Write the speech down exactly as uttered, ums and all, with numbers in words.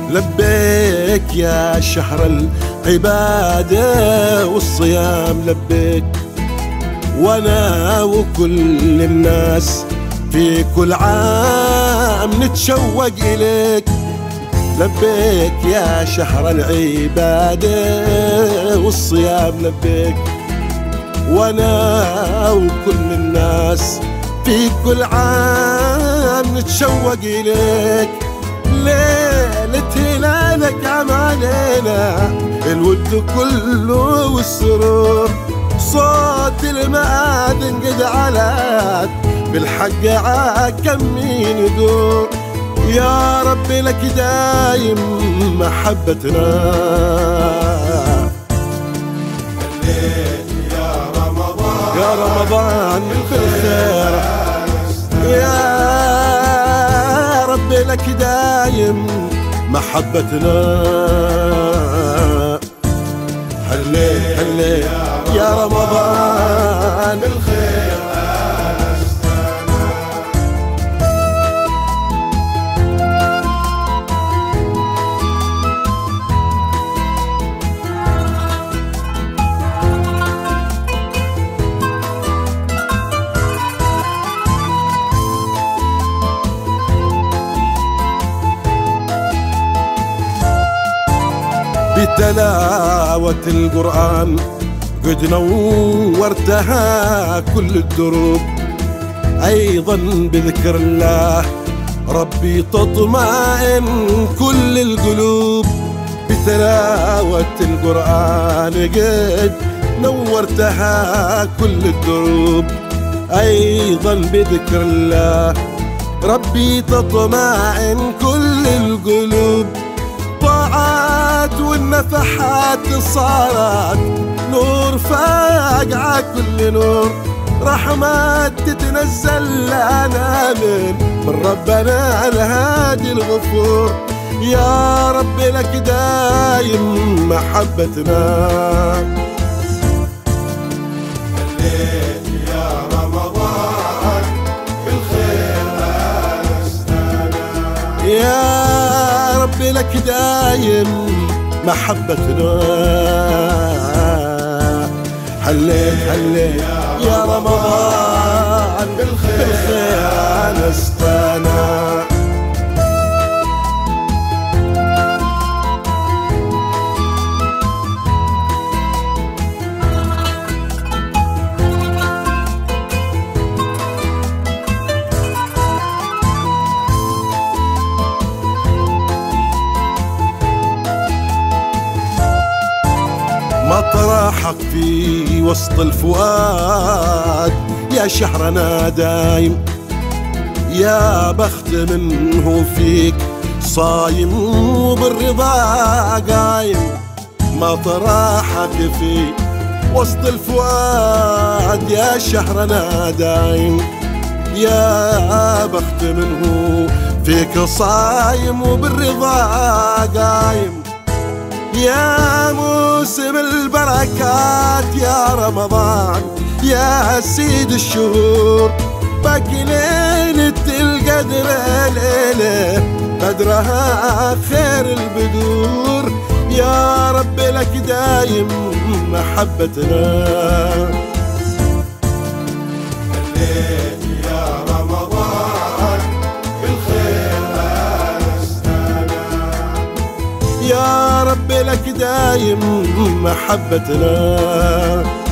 لبيك يا شهر العبادة والصيام لبيك، وانا وكل الناس في كل عام نتشوق اليك. لبيك يا شهر العبادة والصيام لبيك، وانا وكل الناس في كل عام نتشوق اليك. ليلة هلالك عم علينا الود كله والسرور، صوت المآذن قد علات بالحق عالكمين يدور. يا ربي لك دايم محبتنا، يا رمضان يا رمضان بالخير. يا ربي لك دايم محبتنا، هلي هلي يا رمضان بالخير بتلاوة القرآن قد نورتها كل الدروب، أيضا بذكر الله ربي تطمئن كل القلوب. بتلاوة القرآن قد نورتها كل الدروب، أيضا بذكر الله ربي تطمئن كل القلوب. طاعات والنفحات صارت نور فاقعة كل نور، رحمات تتنزل لنا من من ربنا الهادي الغفور. يا ربي لك دايم محبتنا، يا رمضان بالخير أستانا. يا ربي لك دايم محبتنا، هليت هليت يا رمضان بالخير نستانا. مطرحك في وسط الفؤاد يا شهرنا دايم، يا بخت منه فيك صايم وبالرضا قايم. مطرحك في وسط الفؤاد يا شهرنا دايم، يا بخت منه فيك صايم وبالرضا قايم. يا موسم البركات يا رمضان يا سيد الشهور، باقي ليلة القدر ليلة قدرها خير البدور. يا ربي لك دايم محبتنا، يا رمضان بالخير أستانا. يا ربي لك دايم محبتنا.